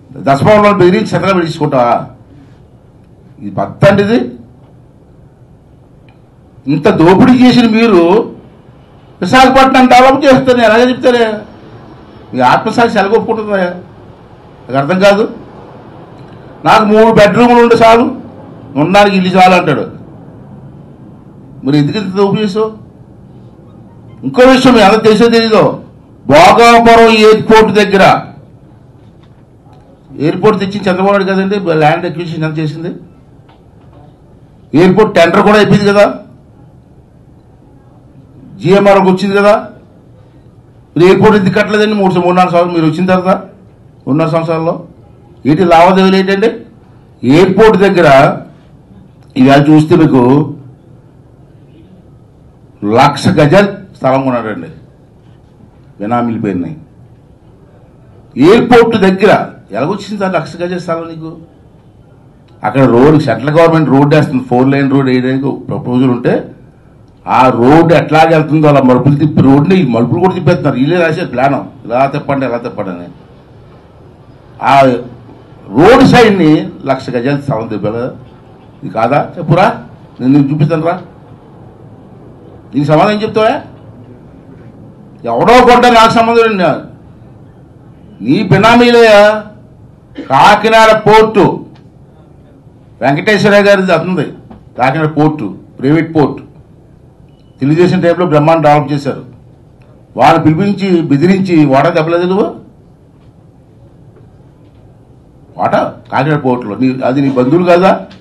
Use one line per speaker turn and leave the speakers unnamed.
దశభవనాలు బెదిరించి చెత్తగా పెట్టించుకుంటావా? ఇది పత్త అండి. ఇది ఇంత దోపిడీ చేసిన మీరు విశాఖపట్నం డెవలప్ చేస్తారు, ఎలాగే చెప్తారే? మీ ఆత్మసాక్షి ఎలాగొప్పుకుంటుందా? నాకు అర్థం కాదు. నాకు 3 బెడ్రూములు ఉండే చాలు, ఉండడానికి ఇల్లు చాలు అంటాడు. మరి ఎందుకు ఇంత దోపిడీ చేసావు? ఇంకో విషయం ఎలా తెలిసో తెలీదో, భోగాపురం ఎయిర్పోర్ట్ దగ్గర ఎయిర్పోర్ట్ తెచ్చింది చంద్రబాబు నాయుడు కదండి. ల్యాండ్ అక్విజిషన్ ఎంత చేసింది? ఎయిర్పోర్ట్ టెండర్ కూడా అయిపోయింది కదా, జిఎంఆర్కి వచ్చింది కదా. మీరు ఎయిర్పోర్ట్ ఎందుకు కట్టలేదండి? 3-4 సంవత్సరాలు మీరు వచ్చిన తర్వాత 3.5 సంవత్సరాల్లో ఏంటి లావాదేవీలు ఏంటండి? ఎయిర్పోర్ట్ దగ్గర ఇవాళ చూస్తే మీకు 1,00,000 గజాలు స్థలం కొన్నాడండి, బినామీలు పోయినాయి. ఎయిర్పోర్ట్ దగ్గర ఎలాగొచ్చింది సార్ 1,00,000 గజాల స్థలం నీకు? అక్కడ రోడ్ సెంట్రల్ గవర్నమెంట్ రోడ్ వేస్తుంది, 4 లైన్ రోడ్ వేయడానికి ప్రపోజల్ ఉంటే ఆ రోడ్డు ఎట్లాగే వెళ్తుందో అలా మలుపులు తిప్పి రోడ్ని మలుపులు కూడా తిప్పేస్తున్నారు. వీళ్ళే రాసే ప్లాన్, ఇలా తిప్పండి ఎలా తిప్పండి అని. ఆ రోడ్ సైడ్ని 1,00,000 గజాలు స్థలం తిప్పారు. ఇది కాదా? చెప్పురా, నేను నీకు చూపిస్తాను రా. నీకు సమాధానం చెప్తావా? ఎవడో కొంట నాకు సంబంధం. నీ బినామీలయ్యా. కాకినాడ పోర్టు వెంకటేశ్వర గారిది అవుతుంది. Kakinada port private port Telugu Desam టైంలో బ్రహ్మాండ డెవలప్ చేశారు. వాళ్ళు పిలిపించి బెదిరించి వాటా దెబ్బలేదు నువ్వు. వాటా కాకినాడ పోర్టులో అది నీ బంధువులు కాదా?